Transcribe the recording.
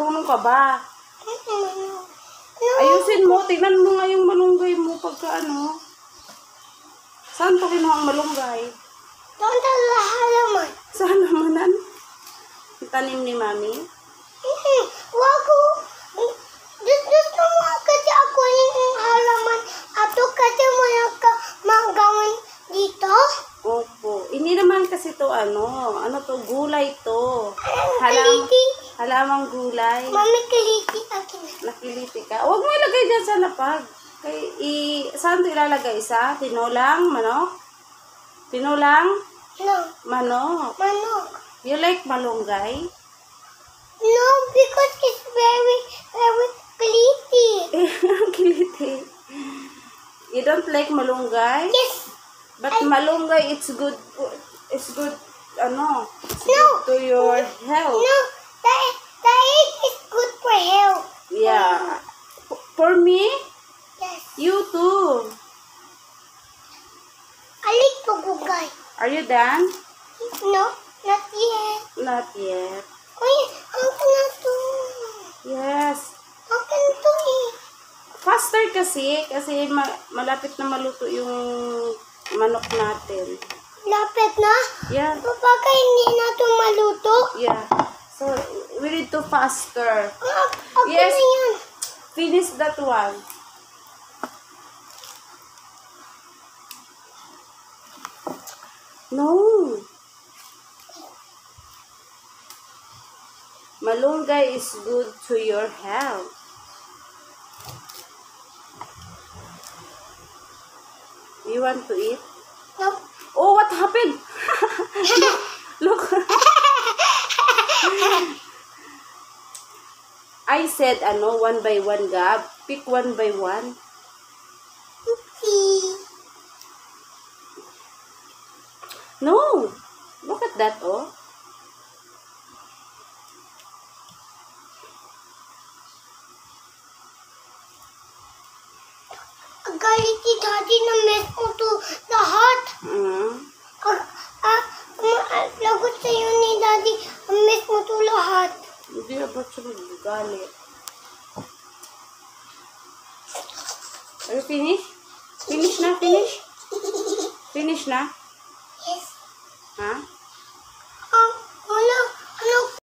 Marunong ka ba? No. Ayusin mo. Tingnan mo nga yung malunggay mo pagka ano. Saan to kinuha ang malunggay? Doon sa halaman. Sa halamanan? Yung tanim ni Mami? Wag ko. Gusto mo kasi ako yung halaman. Ato kasi mo magawin dito. Opo. Hindi naman kasi to ano. Ano to? Gulay to. Kiliti. Halamang gulay. Mami, kiliti akin. Nakiliti ka. Huwag mo ilagay dyan sa lapag. Saan to ilalagay? Sa tinolang manok? Tinolang No. manok. Manok. You like malunggay? No, because it's very, very kiliti. Kiliti. You don't like malunggay? Yes. But malunggay, it's good. It's good. Ano? It's No. good to your health. No, diet is good for health. Yeah. For me, Yes. you too. I like pagugay. Are you done? No, not yet. Not yet. Uy, akin na to. Yes. Akin to eh. Faster kasi malapit na maluto yung manok natin. Lapit na? Yeah. Baka hindi na to maluto? Yeah. So, we need to faster. Ako Yes. na yan. Finish that one. No. Malunggay is good to your health. You want to eat? No. Oh, what happened? Look. I said, one by one, Gab. Pick one by one. Okay. No. Look at that, oh. Galit si Daddy na mess mo to lahat. Lagot sa'yo ni Daddy, ang mess mo to lahat. Hindi na ba't siya magagalit? Are you finished? Finish na? Finish? Finish na? Yes. Ha?